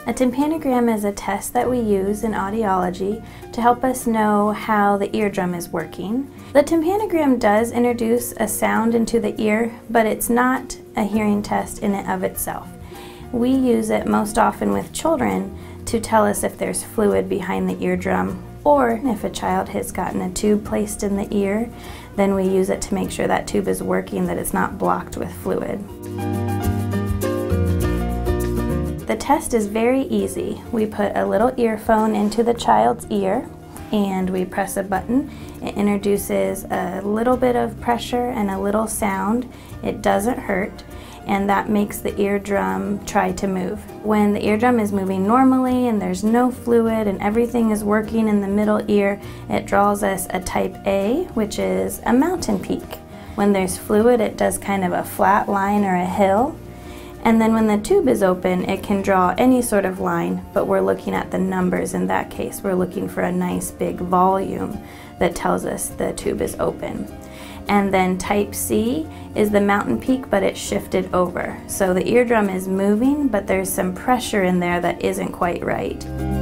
A tympanogram is a test that we use in audiology to help us know how the eardrum is working. The tympanogram does introduce a sound into the ear, but it's not a hearing test in and of itself. We use it most often with children to tell us if there's fluid behind the eardrum, or if a child has gotten a tube placed in the ear, then we use it to make sure that tube is working, that it's not blocked with fluid. The test is very easy. We put a little earphone into the child's ear and we press a button. It introduces a little bit of pressure and a little sound. It doesn't hurt, and that makes the eardrum try to move. When the eardrum is moving normally and there's no fluid and everything is working in the middle ear, it draws us a type A, which is a mountain peak. When there's fluid, it does kind of a flat line or a hill. And then when the tube is open, it can draw any sort of line, but we're looking at the numbers in that case. We're looking for a nice big volume that tells us the tube is open. And then type C is the mountain peak, but it's shifted over. So the eardrum is moving, but there's some pressure in there that isn't quite right.